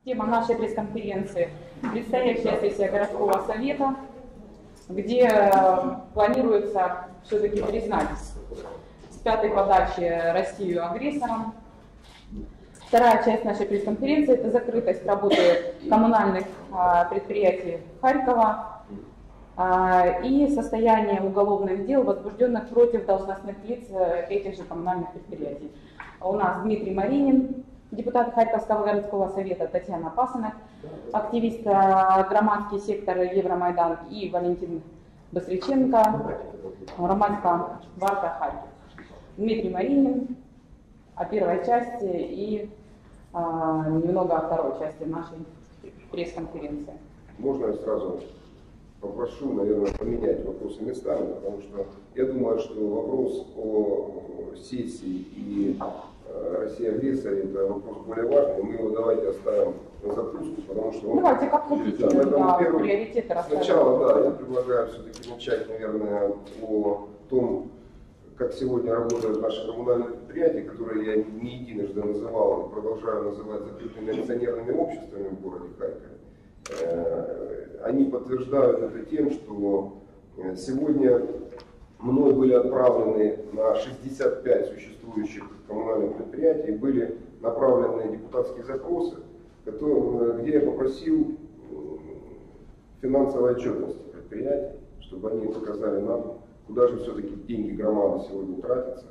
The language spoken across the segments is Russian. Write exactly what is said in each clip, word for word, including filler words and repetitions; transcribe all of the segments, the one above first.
Тема нашей пресс-конференции – предстоящая сессия городского совета, где планируется все-таки признать с пятой подачи Россию агрессором. Вторая часть нашей пресс-конференции – это закрытость работы коммунальных предприятий Харькова и состояние уголовных дел, возбужденных против должностных лиц этих же коммунальных предприятий. У нас Дмитрий Маринин, депутат Харьковского городского совета, Татьяна Пасынок, активист громадский сектор Евромайдан, и Валентин Бастриченко, громадская варта Харьков. Дмитрий Маринин о первой части и а, немного о второй части нашей пресс-конференции. Можно я сразу попрошу, наверное, поменять вопросы местами, потому что я думаю, что вопрос о сессии и России-агрессоре — это вопрос более важный, мы его давайте оставим на закуску, потому что... Он... Давайте, как хотите, да, да, первый... приоритеты расставим. Сначала, да, я предлагаю все-таки начать, наверное, о том, как сегодня работают наши коммунальные предприятия, которые я не единожды называл и продолжаю называть закрытыми акционерными обществами в городе Харькове. Они подтверждают это тем, что сегодня мной были отправлены на шестьдесят пять существующих коммунальных предприятий, были направлены депутатские запросы, которые, где я попросил финансовой отчетности предприятий, чтобы они показали нам, куда же все-таки деньги громады сегодня тратятся.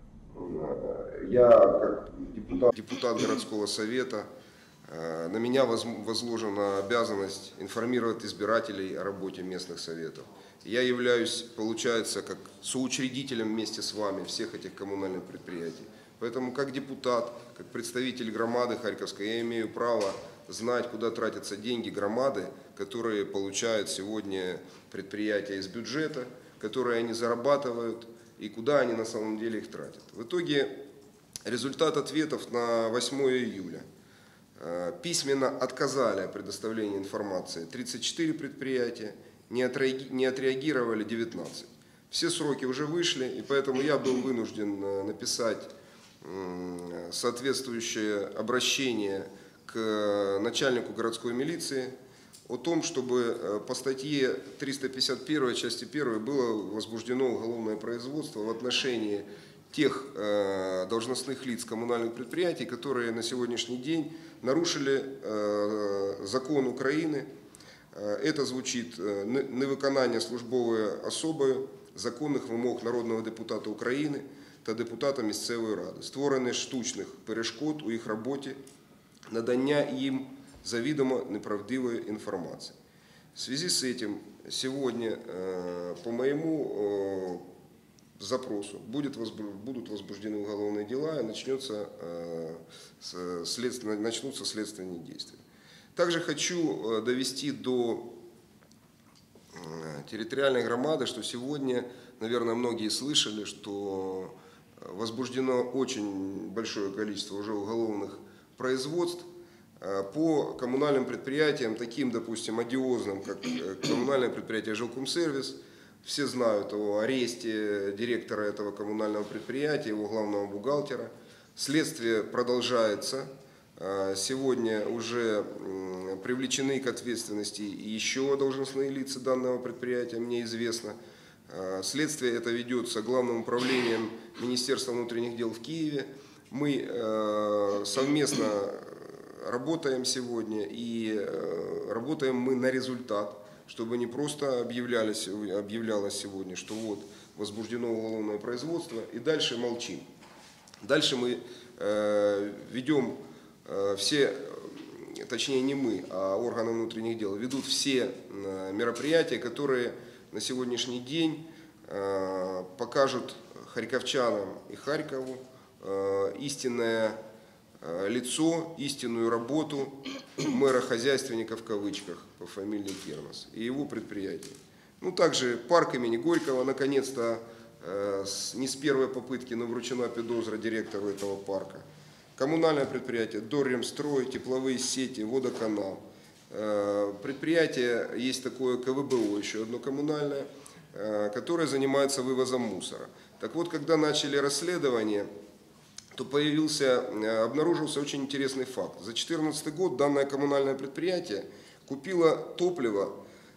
Я, как депутат, депутат городского совета, на меня возложена обязанность информировать избирателей о работе местных советов. Я являюсь, получается, как соучредителем вместе с вами всех этих коммунальных предприятий. Поэтому как депутат, как представитель громады Харьковской, я имею право знать, куда тратятся деньги громады, которые получают сегодня предприятия из бюджета, которые они зарабатывают и куда они на самом деле их тратят. В итоге результат ответов на восьмое июля. Письменно отказали о предоставлении информации тридцать четыре предприятия, не отреагировали девятнадцать. Все сроки уже вышли, и поэтому я был вынужден написать соответствующее обращение к начальнику городской милиции о том, чтобы по статье триста пятьдесят один части первой было возбуждено уголовное производство в отношении тех э, должностных лиц коммунальных предприятий, которые на сегодняшний день нарушили э, закон України. Это звучить невиконання службової особою законних вимог народного депутата України та депутата місцевої ради, створення штучних перешкод у їх роботі, надання їм завідомо неправдивої информации. В связи с этим сегодня по моему запросу будет возбуж... будут возбуждены уголовные дела и начнется, следствен... начнутся следственные действия. Также хочу довести до территориальной громады, что сегодня, наверное, многие слышали, что возбуждено очень большое количество уже уголовных производств по коммунальным предприятиям, таким, допустим, одиозным, как коммунальное предприятие «Жилкомсервис». Все знают о аресте директора этого коммунального предприятия, его главного бухгалтера. Следствие продолжается. Сегодня уже привлечены к ответственности еще должностные лица данного предприятия, мне известно. Следствие это ведется Главным управлением Министерства внутренних дел в Киеве. Мы совместно работаем сегодня, и работаем мы на результат, чтобы не просто объявлялось, объявлялось сегодня, что вот возбуждено уголовное производство, и дальше молчим. Дальше мы ведем все, точнее не мы, а органы внутренних дел, ведут все мероприятия, которые на сегодняшний день покажут харьковчанам и Харькову истинное лицо, истинную работу мэра-хозяйственника в кавычках по фамилии Кернес и его предприятия. Ну, также парк имени Горького, наконец-то, не с первой попытки, но вручена подозра директору этого парка. Коммунальное предприятие Дорремстрой, тепловые сети, водоканал. Предприятие есть такое КВБО, еще одно коммунальное, которое занимается вывозом мусора. Так вот, когда начали расследование, то появился, обнаружился очень интересный факт. За две тысячи четырнадцатый год данное коммунальное предприятие купило топливо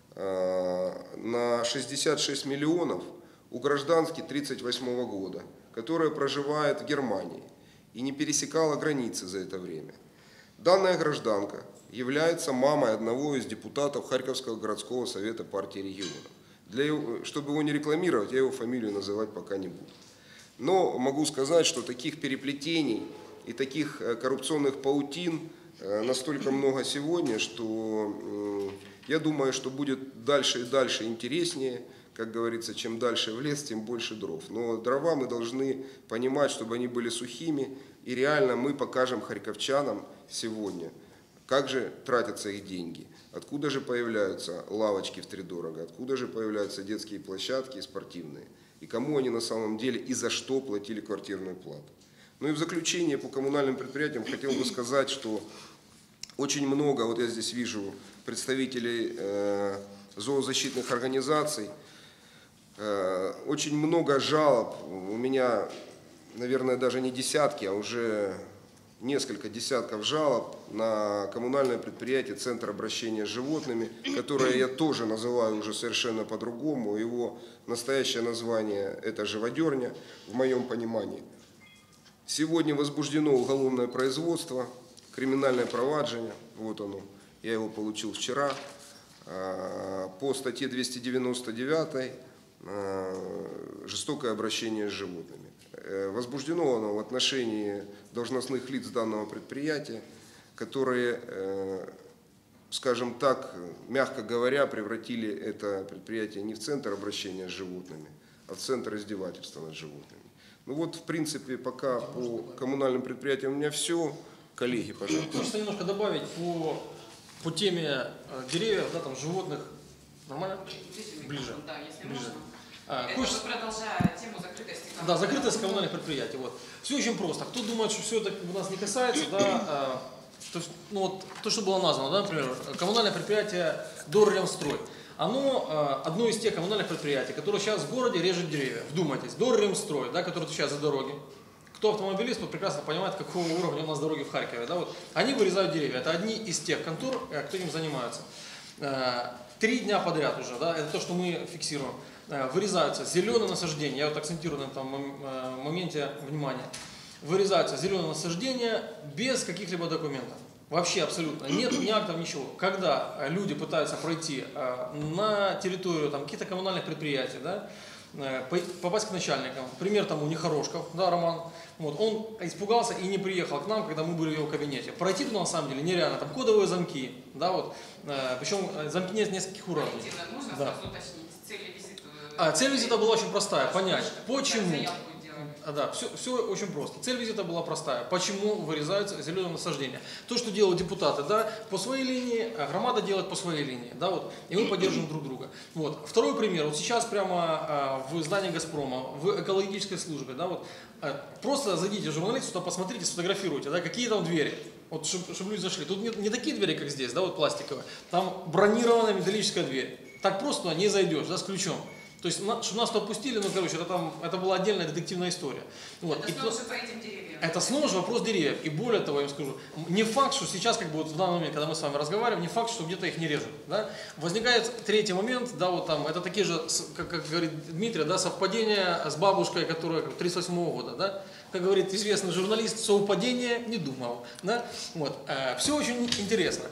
на шестьдесят шесть миллионов у гражданки тысяча девятьсот тридцать восьмого года, которая проживает в Германии и не пересекала границы за это время. Данная гражданка является мамой одного из депутатов Харьковского городского совета партии регионов. Для его, чтобы его не рекламировать, я его фамилию называть пока не буду. Но могу сказать, что таких переплетений и таких коррупционных паутин настолько много сегодня, что я думаю, что будет дальше и дальше интереснее. Как говорится, чем дальше в лес, тем больше дров. Но дрова мы должны понимать, чтобы они были сухими. И реально мы покажем харьковчанам сегодня, как же тратятся их деньги. Откуда же появляются лавочки втридорого, откуда же появляются детские площадки спортивные. И кому они на самом деле и за что платили квартирную плату. Ну и в заключение по коммунальным предприятиям хотел бы сказать, что очень много, вот я здесь вижу представителей э, зоозащитных организаций, э, очень много жалоб, у меня, наверное, даже не десятки, а уже несколько десятков жалоб на коммунальное предприятие «Центр обращения с животными», которое я тоже называю уже совершенно по-другому. Его настоящее название – это «Живодерня», в моем понимании. Сегодня возбуждено уголовное производство, криминальное проваджение, вот оно, я его получил вчера, по статье двести девяносто девять «Жестокое обращение с животными». Возбуждено оно в отношении должностных лиц данного предприятия, которые, скажем так, мягко говоря, превратили это предприятие не в центр обращения с животными, а в центр издевательства над животными. Ну вот, в принципе, пока по коммунальным предприятиям у меня все. Коллеги, пожалуйста. Хочется немножко добавить по, по теме деревьев, да, там, животных. Нормально? Ближе. Да, если Ближе. можно. А, Это хочется... вот продолжая тему закрытости коммунальных. Да, закрытость коммунальных предприятий. Вот. Все очень просто. Кто думает, что все это нас не касается, да, что, ну, вот, то, что было названо, да, например, коммунальное предприятие Дорремстрой. Оно одно из тех коммунальных предприятий, которые сейчас в городе режет деревья. Вдумайтесь, Дорремстрой, да, который сейчас за дороги. Кто автомобилист, тот прекрасно понимает, какого уровня у нас дороги в Харькове. Да, вот. Они вырезают деревья. Это одни из тех контор, кто им занимается. Три дня подряд уже, да, это то, что мы фиксируем. Вырезаются зеленые насаждения, я вот акцентирую на этом моменте внимания. Вырезаются зеленые насаждения без каких-либо документов. Вообще абсолютно. Нет ни актов, ничего. Когда люди пытаются пройти на территорию каких-то коммунальных предприятий, да, попасть к начальникам. Пример тому Нехорошков, да, Роман. Вот, он испугался и не приехал к нам, когда мы были в его кабинете. Пройти туда на самом деле нереально. Там кодовые замки, да, вот. Причем замки нет нескольких уровней. Можно да. сразу уточнить цель визита? А, цель визита была очень простая. Понять, почему. А, да, все, все очень просто. Цель визита была простая. Почему вырезаются зеленые насаждения? То, что делают депутаты, да, по своей линии, громада делает по своей линии, да, вот, и мы поддерживаем друг друга. Вот. Второй пример. Вот сейчас прямо а, в здании Газпрома, в экологической службе, да, вот, а, просто зайдите, журналисты, туда посмотрите, сфотографируйте, да, какие там двери. Вот, чтобы, чтобы люди зашли. Тут не, не такие двери, как здесь, да, вот пластиковые. Там бронированная металлическая дверь. Так просто туда не зайдешь, да, с ключом. То есть, чтобы нас туда пустили, ну, короче, это, там, это была отдельная детективная история. Вот. Это снова же по этим деревьям. Это снова же вопрос деревьев. И более того, я вам скажу, не факт, что сейчас, как бы вот в данный момент, когда мы с вами разговариваем, не факт, что где-то их не режут. Да? Возникает третий момент, да, вот там, это такие же, как, как говорит Дмитрий, да, совпадения с бабушкой, которая тридцать восьмого года, да? Как говорит известный журналист, совпадение не думал. Да? Вот. Все очень интересно.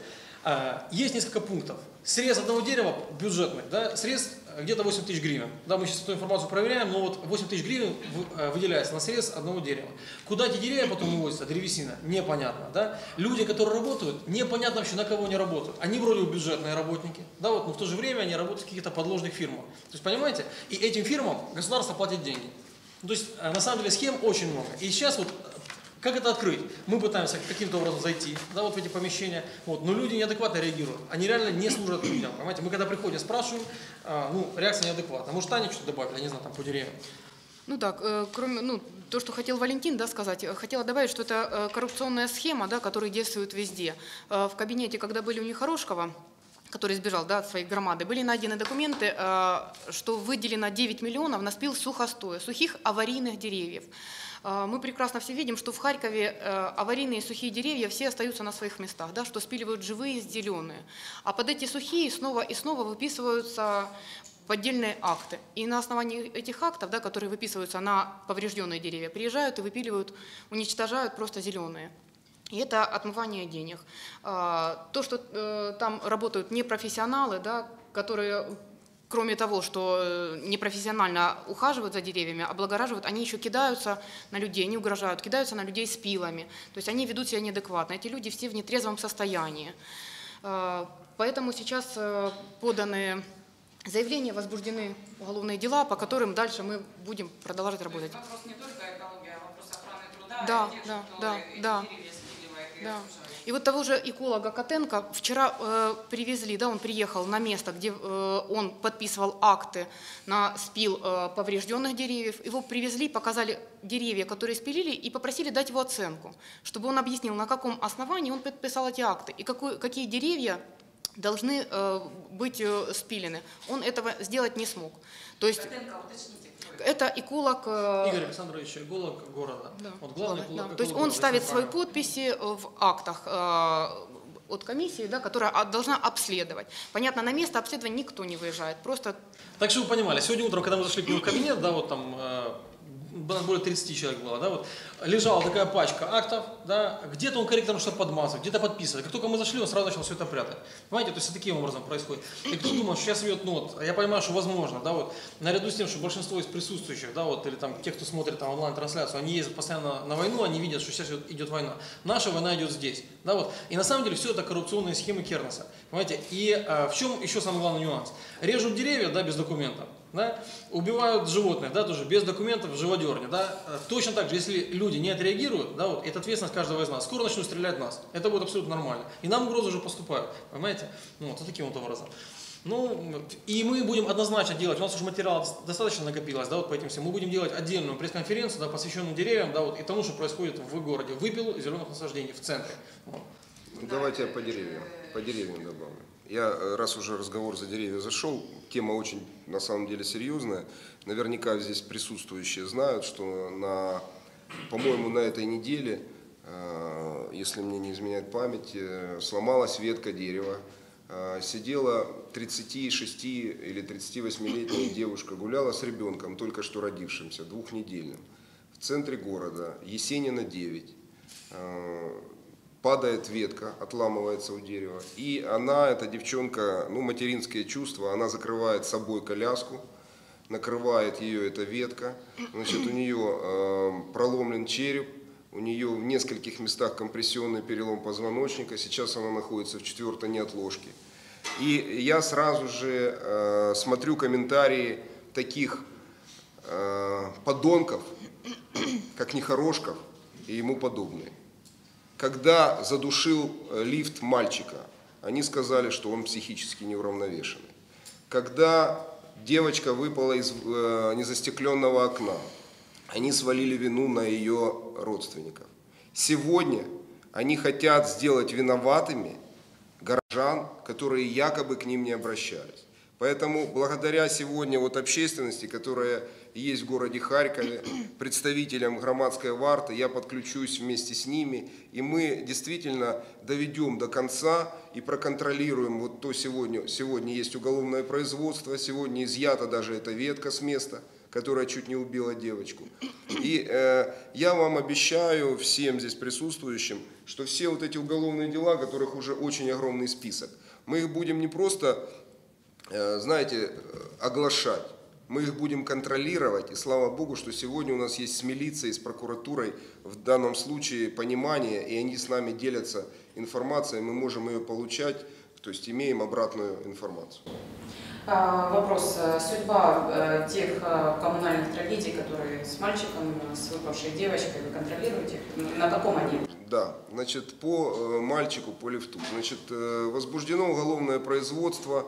Есть несколько пунктов. Срез одного дерева бюджетных, да, срез где-то восемь тысяч гривен. Да, мы сейчас эту информацию проверяем, но вот восемь тысяч гривен выделяется на срез одного дерева. Куда эти деревья потом вывозятся, древесина, непонятно. Да? Люди, которые работают, непонятно вообще на кого они работают. Они вроде бы бюджетные работники, да, вот, но в то же время они работают в каких-то подложных фирмах. То есть, понимаете, и этим фирмам государство платит деньги. То есть, на самом деле, схем очень много. И сейчас вот, как это открыть? Мы пытаемся каким-то образом зайти, да, вот в эти помещения, вот, но люди неадекватно реагируют. Они реально не служат людям, понимаете? Мы когда приходим, спрашиваем, а, ну, реакция неадекватна. Может, Таня что-то добавить, я не знаю, там, по деревьям. Ну да, э, кроме, ну, то, что хотел Валентин, да, сказать, хотела добавить, что это э, коррупционная схема, да, которая действует везде. Э, в кабинете, когда были у Нехорошкова, который сбежал, да, от своей громады, были найдены документы, что выделено девять миллионов на спил сухостоя, сухих аварийных деревьев. Мы прекрасно все видим, что в Харькове аварийные сухие деревья все остаются на своих местах, да, что спиливают живые, зеленые. А под эти сухие снова и снова выписываются поддельные акты. И на основании этих актов, да, которые выписываются на поврежденные деревья, приезжают и выпиливают, уничтожают просто зеленые. И это отмывание денег. То, что там работают непрофессионалы, да, которые, кроме того, что непрофессионально ухаживают за деревьями, облагораживают, они еще кидаются на людей, они угрожают, кидаются на людей с пилами. То есть они ведут себя неадекватно. Эти люди все в нетрезвом состоянии. Поэтому сейчас поданы заявления, возбуждены уголовные дела, по которым дальше мы будем продолжать работать. То есть вопрос не только экологии, а вопрос охраны труда, Да, и тех, да, кто да, эти да. деревья спиливает и Да. разрушает. И вот того же эколога Котенко вчера э, привезли, да, он приехал на место, где э, он подписывал акты на спил э, поврежденных деревьев. Его привезли, показали деревья, которые спилили, и попросили дать его оценку, чтобы он объяснил, на каком основании он подписал эти акты и какой, какие деревья должны э, быть э, спилены. Он этого сделать не смог. То есть Котенко, уточните, кто это? это эколог... э, Игорь Александрович, эколог города. Да, Вот главный да. эколог, То есть эколог он города, ставит если свои правильно. подписи в актах э, от комиссии, да, которая а, должна обследовать. Понятно, на место обследования никто не выезжает, просто... Так что вы понимали, сегодня утром, когда мы зашли к нему в кабинет, да, вот там э, более тридцати человек было, да, вот, лежала такая пачка актов, да, где-то он корректором что-то подмазывает, где-то подписывает. Как только мы зашли, он сразу начал все это прятать. Понимаете, то есть таким образом происходит. И кто думал, что сейчас ведет, ну вот, я понимаю, что возможно, да, вот, наряду с тем, что большинство из присутствующих, да, вот, или там тех, кто смотрит там онлайн-трансляцию, они ездят постоянно на войну, они видят, что сейчас идет война. Наша война идет здесь, да, вот. И на самом деле все это коррупционные схемы Кернеса, понимаете. И э, в чем еще самый главный нюанс? Режут деревья, да, без документов. Да? Убивают животных, да, тоже без документов, живодерни, да. Точно так же, если люди не отреагируют, да, вот, это ответственность каждого из нас. Скоро начнут стрелять в нас. Это будет абсолютно нормально. И нам угрозы уже поступают, понимаете? Ну, вот, вот таким вот образом. Ну, и мы будем однозначно делать, у нас уже материалов достаточно накопилось, да, вот по этим всем. Мы будем делать отдельную пресс-конференцию, да, посвященную деревьям, да, вот, и тому, что происходит в городе. Выпил зеленых насаждений в центре. Вот. Ну, давайте я по деревьям, по деревьям добавлю. Я, раз уже разговор за деревья зашел, тема очень, на самом деле, серьезная. Наверняка здесь присутствующие знают, что, на, по-моему, на этой неделе, э, если мне не изменяет память, э, сломалась ветка дерева. Э, сидела тридцатишести- или тридцативосьмилетняя девушка, гуляла с ребенком, только что родившимся, двухнедельным, в центре города, Есенина, девять. Э, Падает ветка, отламывается у дерева, и она, эта девчонка, ну, материнские чувства, она закрывает собой коляску, накрывает ее эта ветка, значит, у нее э, проломлен череп, у нее в нескольких местах компрессионный перелом позвоночника, сейчас она находится в четвертой неотложке. И я сразу же э, смотрю комментарии таких э, подонков, как Нехорошков и ему подобные. Когда задушил лифт мальчика, они сказали, что он психически неуравновешенный. Когда девочка выпала из э, незастекленного окна, они свалили вину на ее родственников. Сегодня они хотят сделать виноватыми горожан, которые якобы к ним не обращались. Поэтому благодаря сегодня вот общественности, которая есть в городе Харькове, представителям громадской варты, я подключусь вместе с ними, и мы действительно доведем до конца и проконтролируем, вот то сегодня, сегодня есть уголовное производство, сегодня изъята даже эта ветка с места, которая чуть не убила девочку. И э, я вам обещаю, всем здесь присутствующим, что все вот эти уголовные дела, которых уже очень огромный список, мы их будем не просто, э, знаете, оглашать, мы их будем контролировать, и слава Богу, что сегодня у нас есть с милицией, с прокуратурой в данном случае понимание, и они с нами делятся информацией, мы можем ее получать, то есть имеем обратную информацию. Вопрос. Судьба тех коммунальных трагедий, которые с мальчиком, с выпавшей девочкой, вы контролируете? На каком они? Да, значит, по мальчику, по лифту. Значит, возбуждено уголовное производство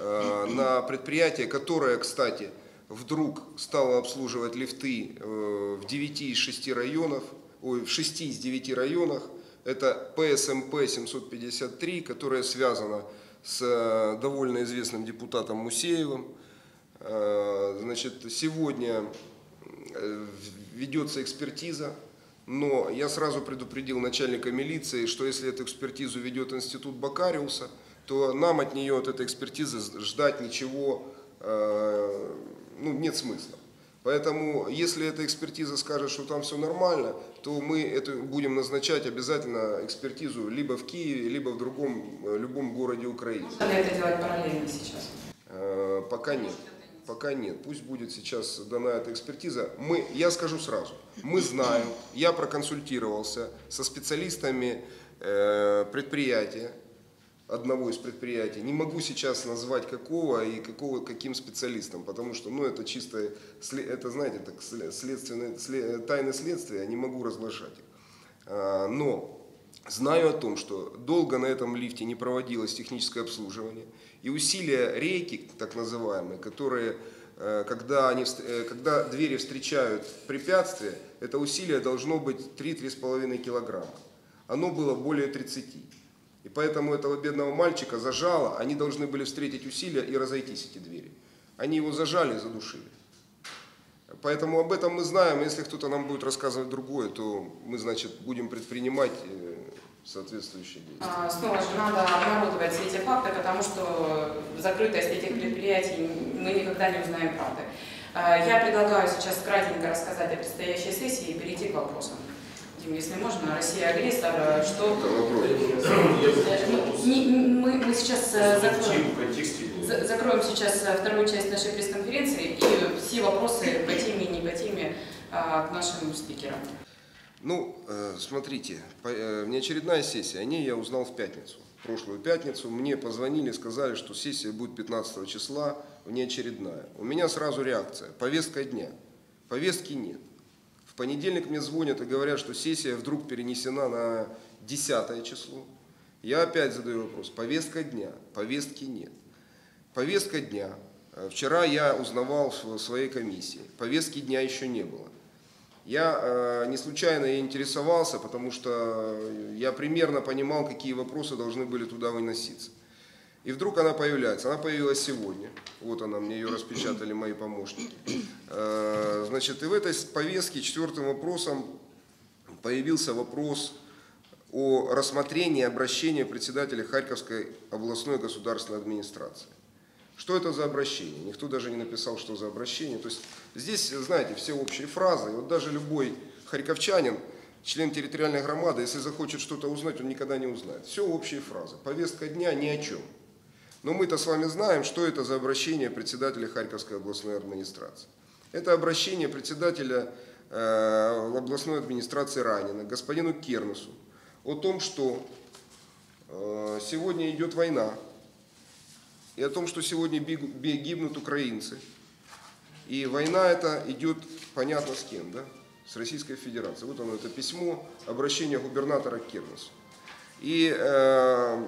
на предприятие, которое, кстати, вдруг стало обслуживать лифты в девяти из шести районов, ой, в шести из девяти районах. Это ПСМП семьсот пятьдесят три, которая связана с довольно известным депутатом Мусеевым. Значит, сегодня ведется экспертиза, но я сразу предупредил начальника милиции, что если эту экспертизу ведет институт Бакариуса, то нам от нее, от этой экспертизы, ждать ничего ну, нет смысла. Поэтому, если эта экспертиза скажет, что там все нормально, то мы это будем назначать обязательно экспертизу либо в Киеве, либо в другом, любом городе Украины. Можно ли это делать параллельно сейчас? Пока нет. Пока нет. Пусть будет сейчас дана эта экспертиза. Мы, я скажу сразу, мы знаем, я проконсультировался со специалистами предприятия, одного из предприятий. Не могу сейчас назвать какого и какого, каким специалистом, потому что ну, это чисто, это, знаете, так, следственные, след, тайны следствия, не могу разглашать их. Но знаю о том, что долго на этом лифте не проводилось техническое обслуживание, и усилия рейки, так называемые, которые, когда, они, когда двери встречают препятствия, это усилие должно быть три-три с половиной килограмма. Оно было более тридцати. И поэтому этого бедного мальчика зажало, они должны были встретить усилия и разойтись, эти двери. Они его зажали и задушили. Поэтому об этом мы знаем. Если кто-то нам будет рассказывать другое, то мы, значит, будем предпринимать соответствующие действия. Снова же надо обнародовать все эти факты, потому что закрытость этих предприятий мы никогда не узнаем правды. Я предлагаю сейчас кратенько рассказать о предстоящей сессии и перейти к вопросам. Если можно, Россия агрессор, что... Мы, мы сейчас закроем, закроем сейчас вторую часть нашей пресс-конференции и все вопросы по теме и не по теме к нашим спикерам. Ну, смотрите, внеочередная сессия, о ней я узнал в пятницу. В прошлую пятницу мне позвонили, сказали, что сессия будет пятнадцатого числа, внеочередная. У меня сразу реакция, повестка дня, повестки нет. В понедельник мне звонят и говорят, что сессия вдруг перенесена на десятое число. Я опять задаю вопрос, повестка дня, повестки нет. Повестка дня, вчера я узнавал в своей комиссии, повестки дня еще не было. Я э, не случайно интересовался, потому что я примерно понимал, какие вопросы должны были туда выноситься. И вдруг она появляется. Она появилась сегодня. Вот она, мне ее распечатали мои помощники. Э, значит, и в этой повестке четвертым вопросом появился вопрос о рассмотрении обращения председателя Харьковской областной государственной администрации. Что это за обращение? Никто даже не написал, что за обращение. То есть здесь, знаете, все общие фразы. И вот даже любой харьковчанин, член территориальной громады, если захочет что-то узнать, он никогда не узнает. Все общие фразы. Повестка дня ни о чем. Но мы-то с вами знаем, что это за обращение председателя Харьковской областной администрации. Это обращение председателя э, областной администрации Ранина, господину Кернесу, о том, что э, сегодня идет война, и о том, что сегодня гибнут украинцы. И война эта идет, понятно, с кем, да? С Российской Федерацией. Вот оно, это письмо, обращение губернатора к Кернесу. И э,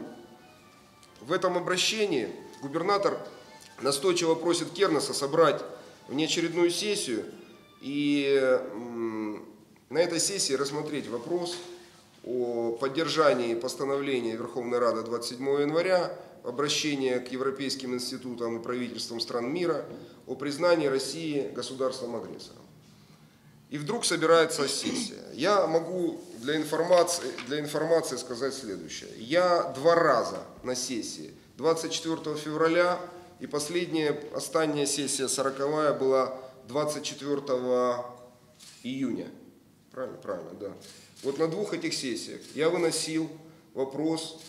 в этом обращении губернатор настойчиво просит Кернеса собрать внеочередную сессию и э, на этой сессии рассмотреть вопрос о поддержании постановления Верховной Рады двадцать седьмого января, обращение к европейским институтам и правительствам стран мира о признании России государством-агрессором. И вдруг собирается сессия. Я могу для информации, для информации сказать следующее. Я два раза на сессии, двадцать четвёртого февраля и последняя, остання сессия сороковая была двадцать четвёртого июня. Правильно? Правильно, да. Вот на двух этих сессиях я выносил вопрос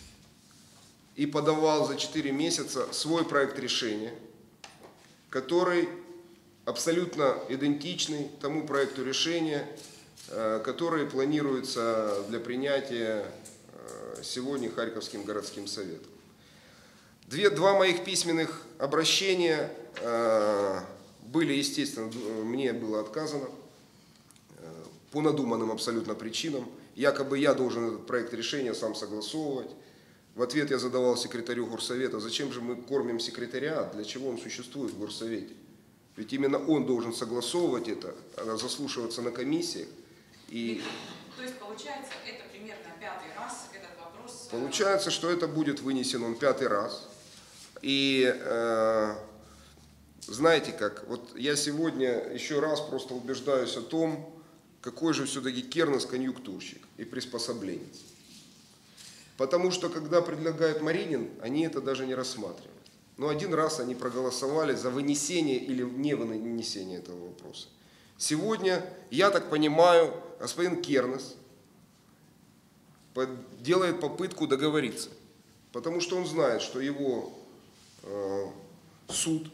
и подавал за четыре месяца свой проект решения, который абсолютно идентичный тому проекту решения, который планируется для принятия сегодня Харьковским городским советом. Две, два моих письменных обращения были, естественно, мне было отказано по надуманным абсолютно причинам. Якобы я должен этот проект решения сам согласовывать. В ответ я задавал секретарю горсовета, зачем же мы кормим секретариат, для чего он существует в горсовете? Ведь именно он должен согласовывать это, заслушиваться на комиссиях. И... То есть, получается, это примерно пятый раз этот вопрос Получается, что это будет вынесен он пятый раз. И э, знаете как, вот я сегодня еще раз просто убеждаюсь о том, какой же все-таки Кернес конъюнктурщик и приспособленец. Потому что когда предлагает Маринин, они это даже не рассматривают. Но один раз они проголосовали за вынесение или не вынесение этого вопроса. Сегодня, я так понимаю, господин Кернес делает попытку договориться. Потому что он знает, что его э, суд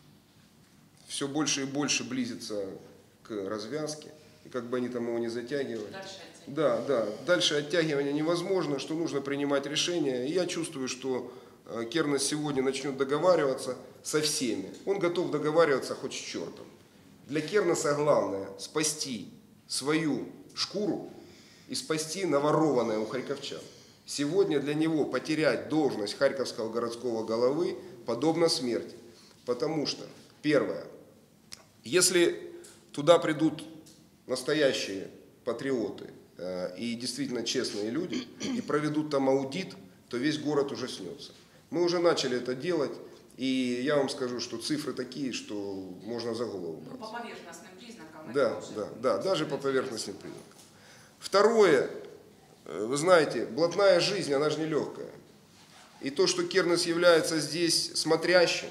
все больше и больше близится к развязке. И как бы они там его не затягивали. Дальше да, да, дальше оттягивания невозможно, что нужно принимать решения. И я чувствую, что Кернес сегодня начнет договариваться со всеми. Он готов договариваться хоть с чертом. Для Кернеса главное спасти свою шкуру и спасти наворованное у харьковчан. Сегодня для него потерять должность харьковского городского головы подобно смерти. Потому что, первое, если туда придут настоящие патриоты э, и действительно честные люди и проведут там аудит, то весь город ужаснется. Мы уже начали это делать, и я вам скажу, что цифры такие, что можно за голову браться. Ну, по поверхностным признакам. Да, да, да, даже по поверхностным признакам. Второе, вы знаете, блатная жизнь, она же нелегкая. И то, что Кернес является здесь смотрящим,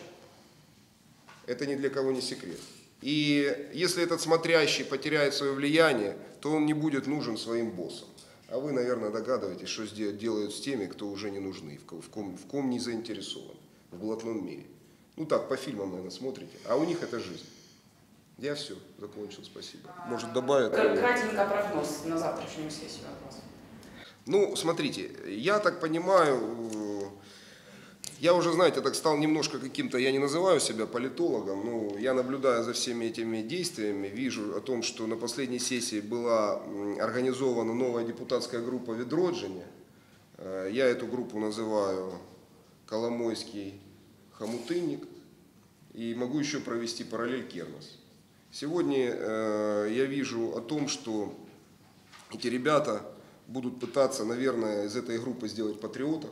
это ни для кого не секрет. И если этот смотрящий потеряет свое влияние, то он не будет нужен своим боссам. А вы, наверное, догадываетесь, что делают с теми, кто уже не нужны, в ком, в ком не заинтересован в блатном мире. Ну так, по фильмам, наверное, смотрите. А у них это жизнь. Я все, закончил, спасибо. Может, добавят? Кратенько прогноз на завтрашнюю сессию от вас. Ну, смотрите, я так понимаю, я уже, знаете, так стал немножко каким-то, я не называю себя политологом, но я наблюдаю за всеми этими действиями, вижу о том, что на последней сессии была организована новая депутатская группа «Відродження». Я эту группу называю «Коломойский хомутынник» и могу еще провести параллель Кернес. Сегодня я вижу о том, что эти ребята будут пытаться, наверное, из этой группы сделать патриотов.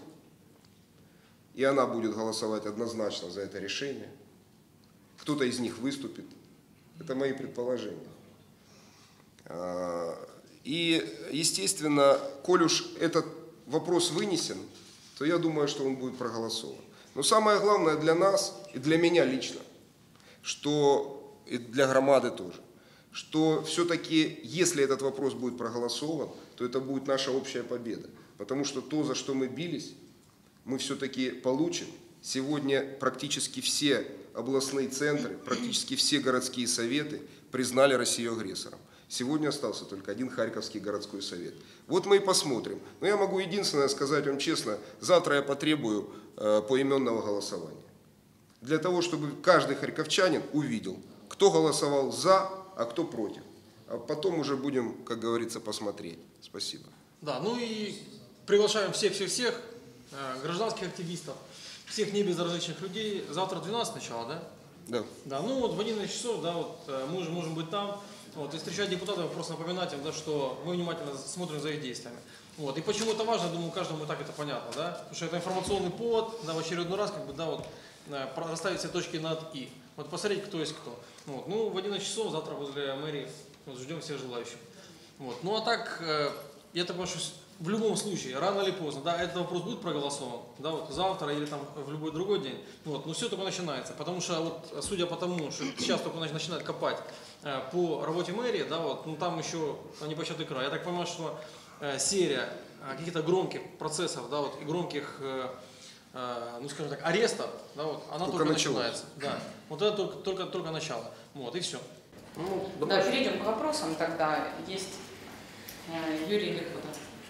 И она будет голосовать однозначно за это решение. Кто-то из них выступит. Это мои предположения. И, естественно, коль уж этот вопрос вынесен, то я думаю, что он будет проголосован. Но самое главное для нас и для меня лично, что и для громады тоже, что все-таки, если этот вопрос будет проголосован, то это будет наша общая победа. Потому что то, за что мы бились, мы все-таки получим. Сегодня практически все областные центры, практически все городские советы признали Россию агрессором. Сегодня остался только один Харьковский городской совет. Вот мы и посмотрим. Но я могу единственное сказать вам честно, завтра я потребую э, поименного голосования. Для того, чтобы каждый харьковчанин увидел, кто голосовал за, а кто против. А потом уже будем, как говорится, посмотреть. Спасибо. Да, ну и приглашаем всех-всех-всех. Гражданских активистов, всех небезразличных людей. Завтра двенадцать начало, да? Да. Да, ну вот в одиннадцать часов, да, вот мы уже можем быть там. Вот, и встречать депутатов, просто напоминать им, да, что мы внимательно смотрим за их действиями. Вот, и почему это важно, думаю, каждому и так это понятно, да? Потому что это информационный повод, да, в очередной раз, как бы, да, вот, расставить все точки над «и». Вот посмотреть, кто есть кто. Вот, ну, в одиннадцать часов завтра возле мэрии вот, ждем всех желающих. Вот, ну, а так, я так понимаю, что в любом случае, рано или поздно, да, этот вопрос будет проголосован, да, вот завтра или там в любой другой день, вот, но все только начинается, потому что вот, судя по тому, что сейчас только начинают копать э, по работе мэрии, да, вот, ну там еще непочатый край. Я так понимаю, что э, серия э, каких-то громких процессов, да, вот, и громких, э, э, ну скажем так, арестов, да, вот, она только, только начинается, да, вот это только, только, только начало, вот, и все. Ну, да, перейдем к вопросам тогда. Есть э, Юрий Лихвудов.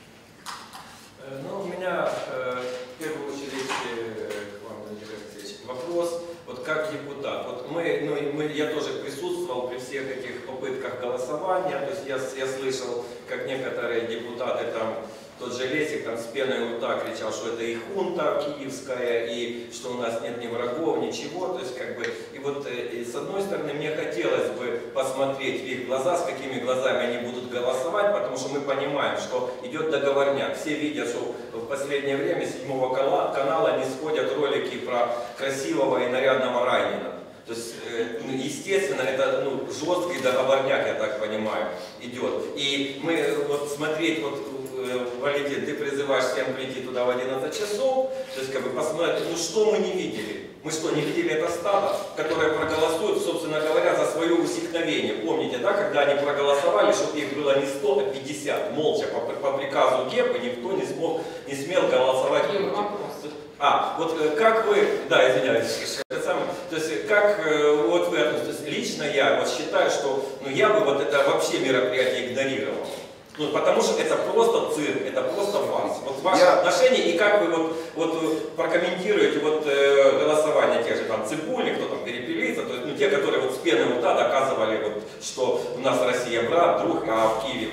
Ну, у меня э, в первую очередь э, к вам, Владимир Алексеевич, вопрос, вот как депутат. Вот мы, ну, мы, я тоже присутствовал при всех этих попытках голосования, то есть я, я слышал, как некоторые депутаты там тот же Лесик там с пеной у рта кричал, что это и хунта киевская, и что у нас нет ни врагов, ничего. То есть как бы, и вот и с одной стороны мне хотелось бы посмотреть в их глаза, с какими глазами они будут голосовать, потому что мы понимаем, что идет договорняк. Все видят, что в последнее время с седьмого канала не сходят ролики про красивого и нарядного Райнина. То есть, естественно, это ну, жесткий договорняк, я так понимаю, идет. И мы вот смотреть, вот, Валентин, ты призываешь всем прийти туда в одиннадцать часов, то есть, как бы посмотреть, ну что мы не видели? Мы что, не видели это стадо, которое проголосует, собственно говоря, за свое усекновение? Помните, да, когда они проголосовали, чтобы их было не сто, а пятьдесят, молча, по, по приказу Гепа никто не смог, не смел голосовать против. А, вот как вы, да, извиняюсь, то есть как вот вы относитесь, лично я вот считаю, что ну, я бы вот это вообще мероприятие игнорировал. Ну, потому что это просто цирк, это просто фарс. Вот ваше я... отношение и как вы вот, вот прокомментируете вот э, голосование тех же там Цибульник, кто там перепелится, то есть ну, те, которые вот с пены рта доказывали, вот, что у нас Россия брат, друг, а в Киеве.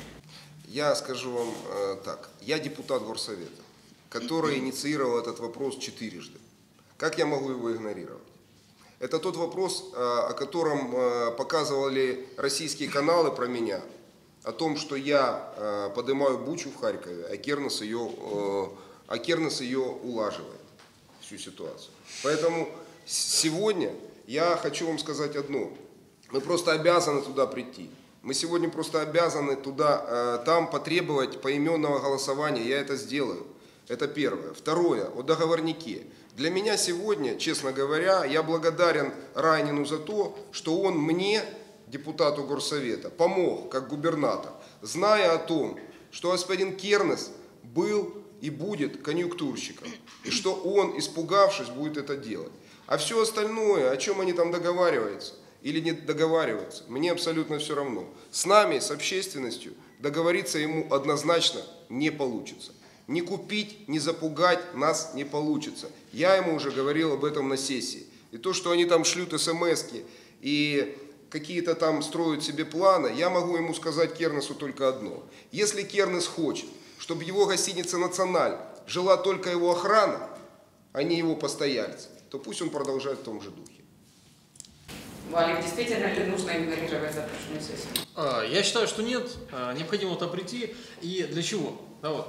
Я скажу вам э, так, я депутат Горсовета, который инициировал этот вопрос четырежды. Как я могу его игнорировать? Это тот вопрос, о котором показывали российские каналы про меня, о том, что я поднимаю бучу в Харькове, а Кернес ее, а Кернес ее улаживает, всю ситуацию. Поэтому сегодня я хочу вам сказать одно. Мы просто обязаны туда прийти. Мы сегодня просто обязаны туда, там потребовать поименного голосования. Я это сделаю. Это первое. Второе, о договорнике. Для меня сегодня, честно говоря, я благодарен Райнину за то, что он мне, депутату Горсовета, помог, как губернатор, зная о том, что господин Кернес был и будет конъюнктурщиком, и что он, испугавшись, будет это делать. А все остальное, о чем они там договариваются или не договариваются, мне абсолютно все равно. С нами, с общественностью, договориться ему однозначно не получится. Ни купить, ни запугать нас не получится. Я ему уже говорил об этом на сессии. И то, что они там шлют смски и какие-то там строят себе планы, я могу ему сказать Кернесу только одно. Если Кернес хочет, чтобы его гостиница «Националь» жила только его охрана, а не его постояльцы, то пусть он продолжает в том же духе. Валик, действительно ли нужно игнорировать завтрашнюю сессию? Я считаю, что нет. Необходимо туда прийти. И для чего? Да, вот.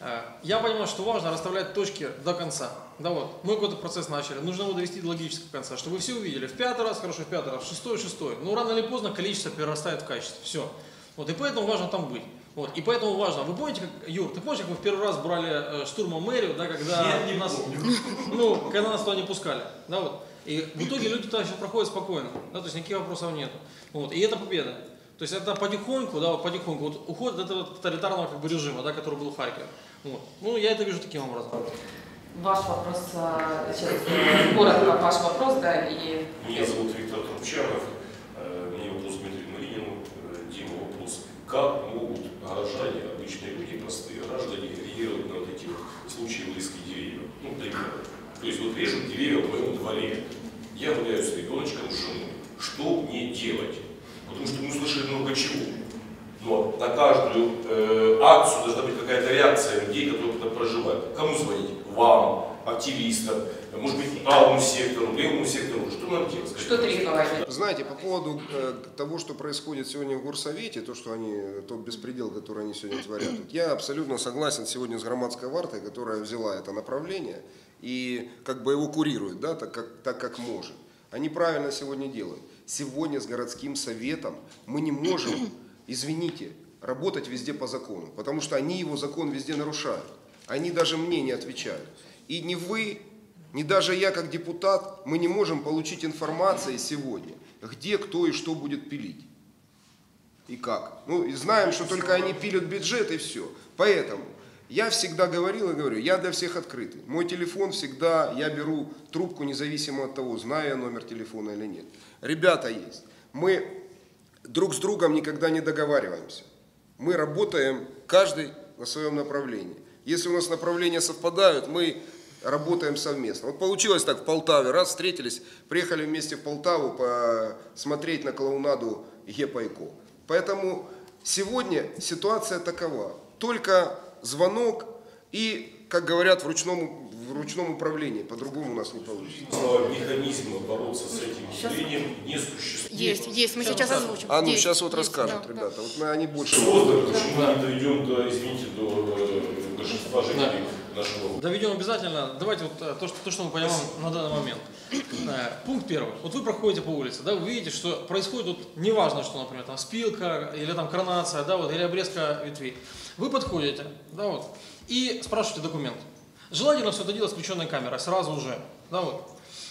Я понимаю, что важно расставлять точки до конца. Да, вот. Мы какой-то процесс начали, нужно его довести до логического конца, чтобы вы все увидели. В пятый раз, хорошо, в пятый раз, в шестой, шестой. Но рано или поздно количество перерастает в качество. Все. Вот. И поэтому важно там быть. Вот. И поэтому важно. Вы помните, как, Юр, ты помнишь, как мы в первый раз брали э, штурмом мэрию, да, когда Я не нас, помню. ну, когда нас туда не пускали. Да, вот. И в итоге люди туда сейчас проходят спокойно. Да, то есть никаких вопросов нет. Вот. И это победа. То есть это потихоньку, да, вот потихоньку вот, уход от этого тоталитарного как бы, режима, да, который был в Харькове. Вот. Ну, я это вижу таким образом. Ваш вопрос, сейчас коротко ваш вопрос, да, и... Меня зовут Виктор Трубчанов, мне вопрос Дмитрию Маринину, Дима вопрос. Как могут горожане, обычные люди, простые граждане, реагировать на вот эти вот случаи вырезки деревьев? Ну, пример. То есть вот режут деревья в моем дворе, я гуляю с ребеночком, с женой. Что мне делать? Потому что мы слышали много чего. Но на каждую э, акцию должна быть какая-то реакция людей, которые там проживают. Кому звонить? Вам, активистам, может быть, правому сектору, левому сектору. Что нам делать? Что требовать? Знаете, по поводу э, того, что происходит сегодня в Горсовете, то, что они, тот беспредел, который они сегодня творят, я абсолютно согласен сегодня с громадской вартой, которая взяла это направление и как бы его курирует, да, так, как, так как может. Они правильно сегодня делают. Сегодня с городским советом мы не можем, извините, работать везде по закону, потому что они его закон везде нарушают. Они даже мне не отвечают. И ни вы, ни даже я как депутат, мы не можем получить информации сегодня, где, кто и что будет пилить. И как. Ну, и знаем, что только они пилят бюджет и все. Поэтому я всегда говорил и говорю, я для всех открытый. Мой телефон всегда, я беру трубку независимо от того, знаю я номер телефона или нет. Ребята есть. Мы друг с другом никогда не договариваемся. Мы работаем каждый на своем направлении. Если у нас направления совпадают, мы работаем совместно. Вот получилось так в Полтаве. Раз встретились, приехали вместе в Полтаву посмотреть на клоунаду Гепа и Ко. Поэтому сегодня ситуация такова. Только звонок и, как говорят, в ручном, в ручном управлении. По-другому у нас не получится. Механизма бороться с этим явлением не существует. Есть, есть, мы сейчас озвучим. А ну Есть, сейчас вот есть, расскажут, да, ребята. Вот мы, они больше... Создано, почему мы не доведем до, извините, до э, большинства жителей нашего города. Доведем обязательно. Давайте вот э, то, что, то, что мы понимаем на данный момент. Э, Пункт первый. Вот вы проходите по улице, да, вы видите, что происходит тут, неважно, что, например, там спилка или там коронация, да, вот, или обрезка ветвей. Вы подходите, да, вот, и спрашиваете документ. Желательно все это делать с включенной камерой, сразу уже, да, вот.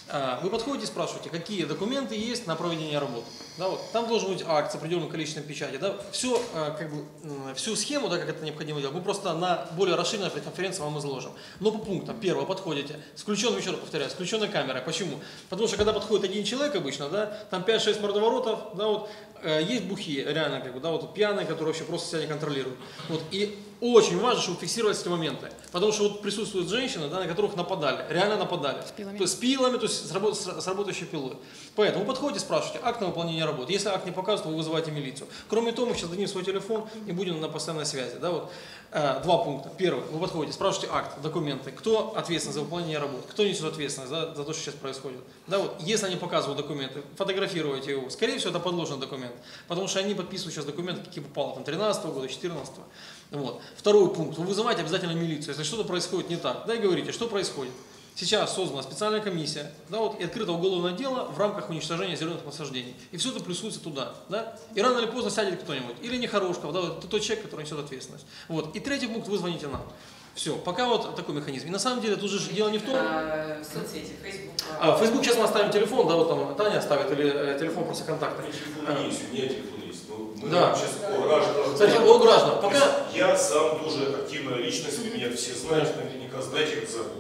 Вы подходите и спрашиваете, какие документы есть на проведение работ. Да, вот. Там должен быть акт с определенным количеством печати. Да. Все, как бы, всю схему, да, как это необходимо делать, мы просто на более расширенной пресс-конференции вам изложим. Но по пунктам. Первое, подходите, с включенной, еще раз повторяю, с включенной камерой. Почему? Потому что когда подходит один человек обычно, да, там пять-шесть мордоворотов, да, вот, есть бухие, реально, как бы, да, вот, пьяные, которые вообще просто себя не контролируют. Вот, и очень важно, чтобы фиксировать эти моменты. Потому что вот присутствуют женщины, да, на которых нападали, реально нападали. С пилами. То есть с пилами, то есть с, работ, с работающей пилой. Поэтому вы подходите, спрашиваете акт на выполнение работы. Если акт не показывает, вы вызываете милицию. Кроме того, мы сейчас дадим свой телефон и будем на постоянной связи. Да, вот. э, два пункта. Первый, вы подходите, спрашиваете акт, документы, кто ответственен за выполнение работы, кто несет ответственность за, за то, что сейчас происходит. Да, вот. Если они показывают документы, фотографируйте его. Скорее всего, это подложный документ. Потому что они подписывают сейчас документы, какие попало, там, тринадцатого года, четырнадцатого. Вот. Второй пункт. Вы вызываете обязательно милицию, если что-то происходит не так. Да, и говорите, что происходит. Сейчас создана специальная комиссия, да, вот, и открыто уголовное дело в рамках уничтожения зеленых насаждений. И все это плюсуется туда. Да? И рано или поздно сядет кто-нибудь. Или Нехорошков, да, вот, тот человек, который несет ответственность. Вот. И третий пункт, вы звоните нам. Все, пока вот такой механизм. И на самом деле тут же дело не в том... А, соцсети, Facebook. А, Facebook сейчас мы оставим телефон, да, вот там Таня оставит, или э, телефон просто контакты. Телефон есть, у меня телефон есть. Но мы да. сейчас о гражданах. Кстати, о гражданах. Пока... Я сам тоже активная личность, вы меня все знаете, наверняка знаете, как зовут.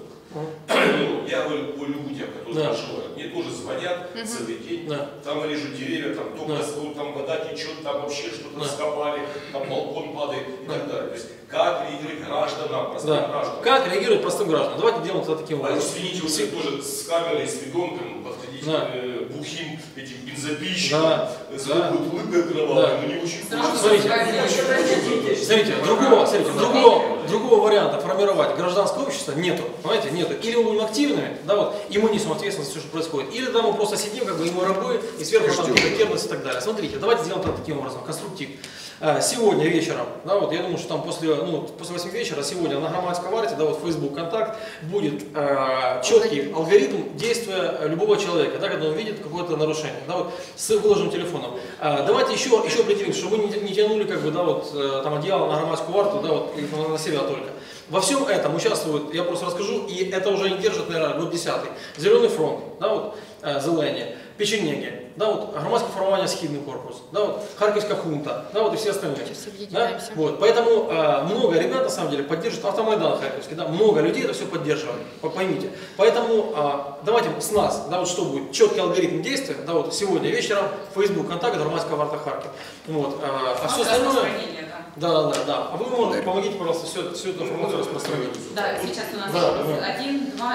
Ну, я о, о людях, которые да. проживают. Мне тоже звонят Угу. целый день, Да. там режут деревья, там только Да. да. там вода течет, там вообще что-то Да. скопали, там балкон падает и Да. так далее. То есть как реагировать гражданам, простым Да. гражданам. Как реагировать простым гражданам? Давайте делаем это таким А образом. извините, вы тоже с камерой, с ребенком подходить Да. к э, бухим этим бензопильщикам, Да. с Да. бутылкой кровавой, Да. но не очень Смотрите, смотрите, другого, смотрите, другого, другого варианта формировать гражданское общество нету, понимаете, нету. Или мы будем активными, да, вот, и мы несем ответственность за все, что происходит, или да, мы просто сидим, как бы, и мы рабы, и сверху там какая-то керность и так далее. Смотрите, давайте сделаем это таким образом, конструктив. Сегодня вечером, да, вот, я думаю, что там после, ну, после восьми вечера, сегодня на Громадской варте, да, вот Facebook контакт, будет э, четкий алгоритм действия любого человека, да, когда он видит какое-то нарушение, да, вот, с выложенным телефоном. Э, давайте еще, еще определим, чтобы вы не, не тянули, как бы, да, вот, э, там, одеяло на Громадскую варту, да, вот, на себя только. Во всем этом участвуют, я просто расскажу, и это уже не держит, наверное, год десятый. Зеленый фронт, да, вот, э, Зелені, Печенеги, да, вот, громадское формирование Східний корпус, да, вот, Харьковская хунта, да, вот, и все остальные. Да? Вот, поэтому э, много ребят, на самом деле, поддерживают Автомайдан Харьковский, да, много людей это все поддерживают, поймите. Поэтому э, давайте с нас, да, вот, что будет, четкий алгоритм действия, да, вот, сегодня вечером, Facebook, контакт, Громадская варта Харьков. Вот, э, а все остальное... Да, да, да. А вы можете, помогите, пожалуйста, всю, всю эту информацию распространить. Да, сейчас у нас да, вопрос. Да. Один, два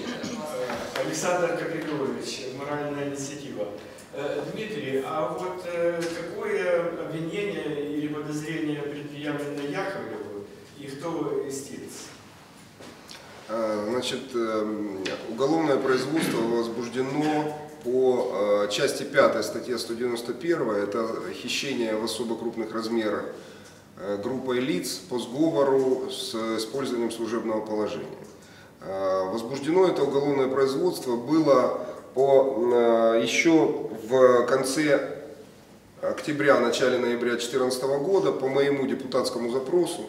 и... Александр Каприкович, моральная инициатива. Дмитрий, а вот какое обвинение или подозрение предъявлено Яковлеву и кто истец? Значит, уголовное производство возбуждено по части пятой статьи сто девяносто один, это хищение в особо крупных размерах группой лиц по сговору с использованием служебного положения. Возбуждено это уголовное производство было по, еще в конце октября, начале ноября две тысячи четырнадцатого года по моему депутатскому запросу.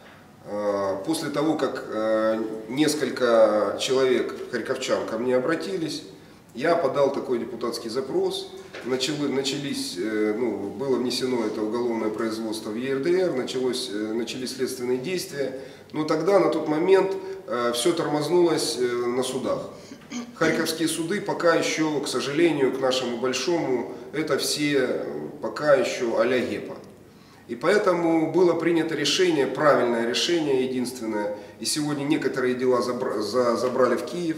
После того, как несколько человек, харьковчан, ко мне обратились, я подал такой депутатский запрос, начались, ну, было внесено это уголовное производство в Е Р Д Р, началось, начались следственные действия, но тогда, на тот момент, все тормознулось на судах. Харьковские суды пока еще, к сожалению, к нашему большому, это все пока еще а-ля ГЕПа. И поэтому было принято решение, правильное решение, единственное, и сегодня некоторые дела забрали в Киев,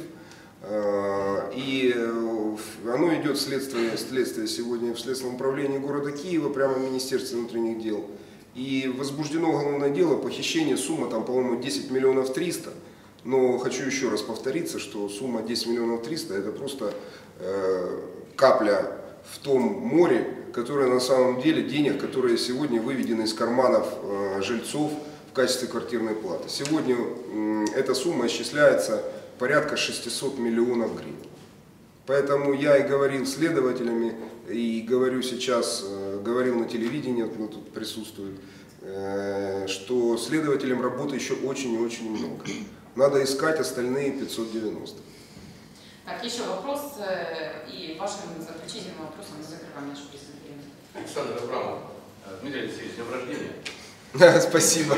и оно идет следствие, следствие сегодня в Следственном управлении города Киева, прямо в Министерстве внутренних дел. И возбуждено уголовное дело, похищение, сумма там, по-моему, десять миллионов триста. Но хочу еще раз повториться, что сумма десять миллионов триста это просто э, капля в том море, которое на самом деле денег, которые сегодня выведены из карманов э, жильцов в качестве квартирной платы. Сегодня э, эта сумма исчисляется порядка шестисот миллионов гривен. Поэтому я и говорил следователями, и говорю сейчас, э, говорил на телевидении, вот тут присутствует, э, что следователям работы еще очень и очень много. Надо искать остальные пятьсот девяносто. Так, еще вопрос, и вашим заключительным вопросом мы закрываем нашу пресс-конференцию. Александр Абрамов. Дмитрий Алексеевич, с днем рождения. Спасибо.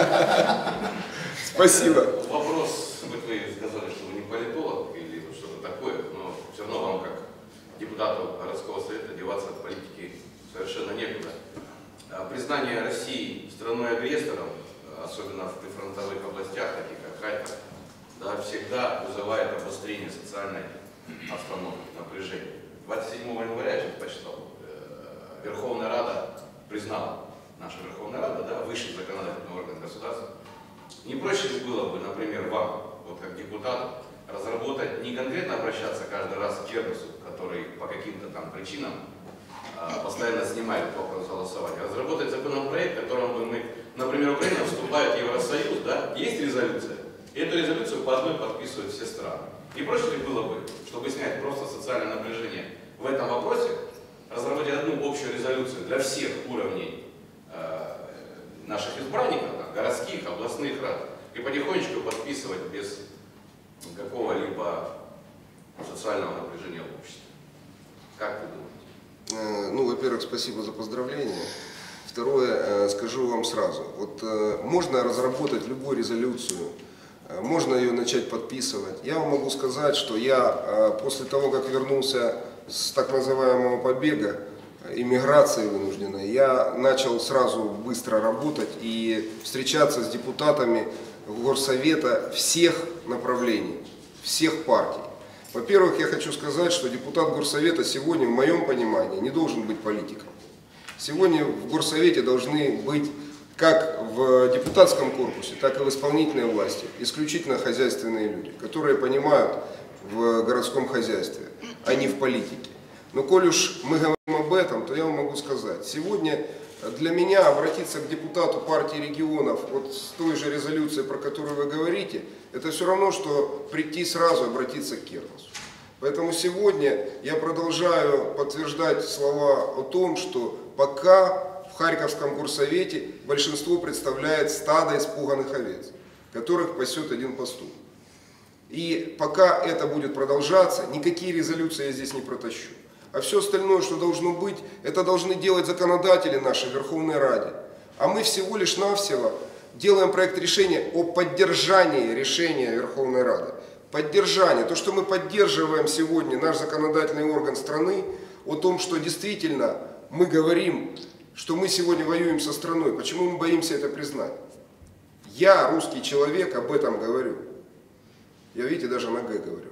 Спасибо. Вопрос, вы сказали, что вы не политолог или что-то такое, но все равно вам, как депутату городского совета, деваться от политики совершенно некуда. Признание России страной-агрессором, особенно в прифронтовых областях, таких как Харьков, да, всегда вызывает обострение социальной обстановки, напряжения. двадцать седьмого января, я сейчас почитал, э, Верховная Рада признала, наша Верховная Рада, да, высший законодательный орган государства. Не проще ли было бы, например, вам, вот как депутату, разработать, не конкретно обращаться каждый раз к Кернесу, который по каким-то там причинам э, постоянно снимает вопрос голосования, разработать законопроект, которым бы мы, например, Украина вступает в Евросоюз, да, есть резолюция, и эту резолюцию по одной подписывают все страны. Не проще ли было бы, чтобы снять просто социальное напряжение в этом вопросе, разработать одну общую резолюцию для всех уровней э, наших избранников, там, городских, областных рад, и потихонечку подписывать без какого-либо социального напряжения в обществе? Как вы думаете? Ну, во-первых, спасибо за поздравления. Второе, скажу вам сразу. Вот можно разработать любую резолюцию, можно ее начать подписывать. Я вам могу сказать, что я после того, как вернулся с так называемого побега, иммиграции вынужденной, я начал сразу быстро работать и встречаться с депутатами Горсовета всех направлений, всех партий. Во-первых, я хочу сказать, что депутат Горсовета сегодня, в моем понимании, не должен быть политиком. Сегодня в Горсовете должны быть как в депутатском корпусе, так и в исполнительной власти исключительно хозяйственные люди, которые понимают в городском хозяйстве, а не в политике. Но коль уж мы говорим об этом, то я вам могу сказать, сегодня для меня обратиться к депутату партии регионов вот с той же резолюцией, про которую вы говорите, это все равно, что прийти сразу обратиться к Кернесу. Поэтому сегодня я продолжаю подтверждать слова о том, что пока в Харьковском горсовете большинство представляет стадо испуганных овец, которых пасет один пастух. И пока это будет продолжаться, никакие резолюции я здесь не протащу. А все остальное, что должно быть, это должны делать законодатели нашей Верховной Раде. А мы всего лишь навсего делаем проект решения о поддержании решения Верховной Рады. Поддержание, то, что мы поддерживаем сегодня наш законодательный орган страны, о том, что действительно мы говорим, что мы сегодня воюем со страной. Почему мы боимся это признать? Я, русский человек, об этом говорю. Я, видите, даже на «г» говорю.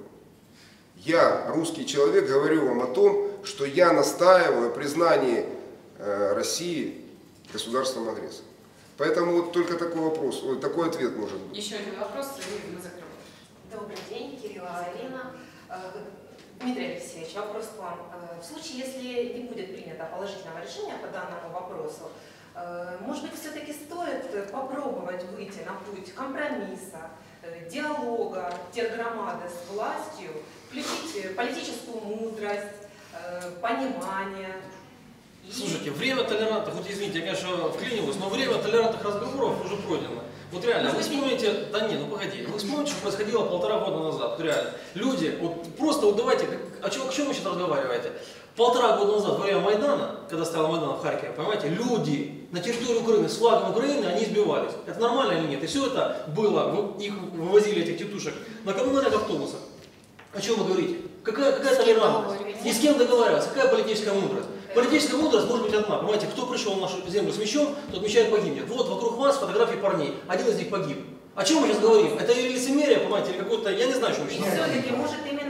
Я, русский человек, говорю вам о том, что я настаиваю о признании э, России государством-агрессором. Поэтому вот только такой вопрос, вот такой ответ может быть. Еще один вопрос, и мы закрываем. Добрый день, Кирилла Арина. Дмитрий Алексеевич, вопрос к вам. В случае, если не будет принято положительного решения по данному вопросу, может быть, все-таки стоит попробовать выйти на путь компромисса, диалога тергромады с властью, включить политическую мудрость, понимание? И... Слушайте, время толерантных, вот извините, я, конечно, вклиниваюсь, но время толерантных разговоров уже пройдено. Вот реально, вы вспомните, да не, ну погоди, вы вспомните, что происходило полтора года назад, вот реально. Люди, вот просто вот давайте, о чем, о чем вы сейчас разговариваете? Полтора года назад, во время Майдана, когда стоял Майдан в Харькове, понимаете, люди на территории Украины с флагом Украины, они избивались. Это нормально или нет? И все это было, их вывозили, этих тетушек, на коммунальных автобусах. О чем вы говорите? Какая, какая толерантность? Ни с кем договариваться, какая политическая мудрость? Политическая мудрость может быть одна. Понимаете, кто пришел в нашу землю с мечом, тот мечает погибнет. Вот вокруг вас фотографии парней, один из них погиб. О чем мы сейчас говорим? Это или лицемерие, понимаете, или какое-то, я не знаю, что мы сейчас говорим. Все-таки, может, именно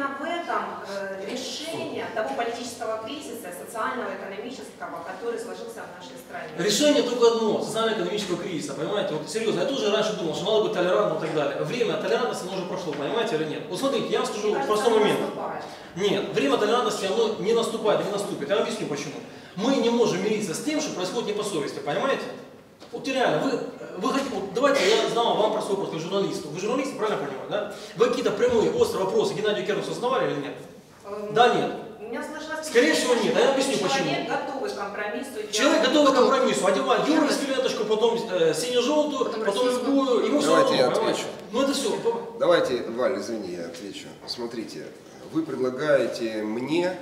именно в этом э, решение того политического кризиса, социального, экономического, который сложился в нашей стране? Решение только одно, социально-экономического кризиса, понимаете? Вот серьезно, я тоже раньше думал, что надо быть толерантным и так далее. Время толерантности оно уже прошло, понимаете или нет? Вот смотрите, я вам скажу Мне простой кажется, момент. наступает. Нет, время толерантности оно не наступает, не наступит. Я вам объясню почему. Мы не можем мириться с тем, что происходит не по совести, понимаете? Вот реально, вы, вы хотите, вот давайте я знал вам про свой вопрос, как журналисту. Вы журналисты, правильно понимаю, да? Вы какие-то прямые, острые вопросы Геннадию Кернесу задавали или нет? Эм, Да, нет. У меня сложилось Скорее всего, нет. А я объясню, человек почему. Человек готовый к компромиссу. Человек готовый к компромиссу, одевает юркую ленточку, потом э, сине-желтую, потом, потом любую, ему все Давайте я равно, понимаете? отвечу. Ну это все. Давайте, Валь, извини, я отвечу. Смотрите, вы предлагаете мне,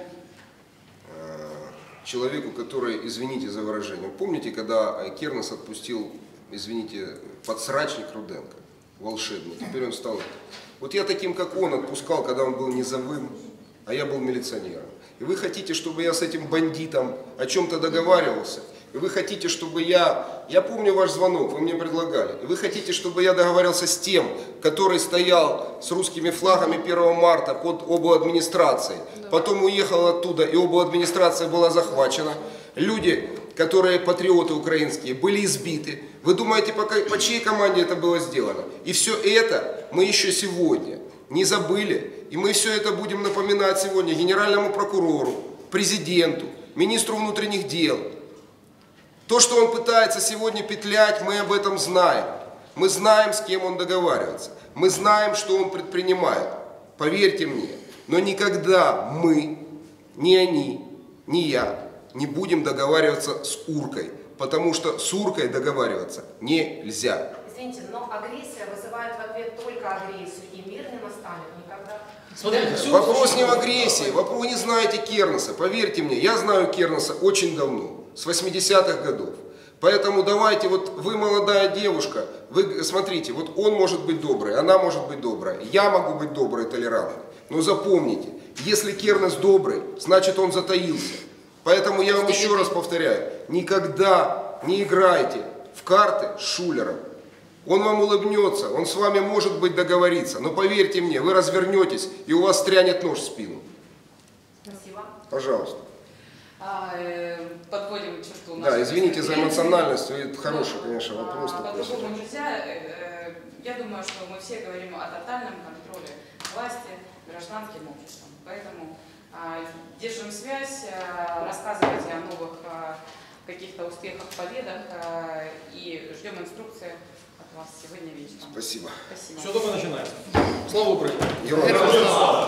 человеку, который, извините за выражение, помните, когда Кернес отпустил, извините, подсрачник Руденко, волшебный, теперь он стал... Вот я таким, как он, отпускал, когда он был низовым, а я был милиционером. И вы хотите, чтобы я с этим бандитом о чем-то договаривался? И вы хотите, чтобы я... Я помню ваш звонок, вы мне предлагали. И вы хотите, чтобы я договаривался с тем, который стоял с русскими флагами первого марта под обладминистрацией, потом уехал оттуда, и обладминистрация была захвачена. Люди, которые патриоты украинские, были избиты. Вы думаете, по, по чьей команде это было сделано? И все это мы еще сегодня не забыли. И мы все это будем напоминать сегодня генеральному прокурору, президенту, министру внутренних дел. То, что он пытается сегодня петлять, мы об этом знаем. Мы знаем, с кем он договаривается. Мы знаем, что он предпринимает. Поверьте мне. Но никогда мы, ни они, ни я, не будем договариваться с уркой. Потому что с уркой договариваться нельзя. Извините, но агрессия вызывает в ответ только агрессию. И мир не настанет никогда. Смотрите, все вопрос не в агрессии. Вопрос, вы не знаете Кернеса. Поверьте мне, я знаю Кернеса очень давно. С восьмидесятых годов. Поэтому давайте, вот вы молодая девушка, вы смотрите, вот он может быть добрый, она может быть добрая, я могу быть доброй и толерантной. Но запомните, если Кернес добрый, значит он затаился. Поэтому я вам еще раз повторяю, никогда не играйте в карты с шулером. Он вам улыбнется, он с вами может быть договориться, но поверьте мне, вы развернетесь и у вас стрянет нож в спину. Спасибо. Пожалуйста. А, э, подводим черту. Да, извините за эмоциональность, это хороший, конечно, вопрос. А, по-другому нельзя. Э, я думаю, что мы все говорим о тотальном контроле власти гражданским обществом. Поэтому э, держим связь, э, рассказывайте о новых э, каких-то успехах, победах э, и ждем инструкции от вас сегодня вечером. Спасибо. Спасибо. Все только начинается. Слава Украине! Героям слава!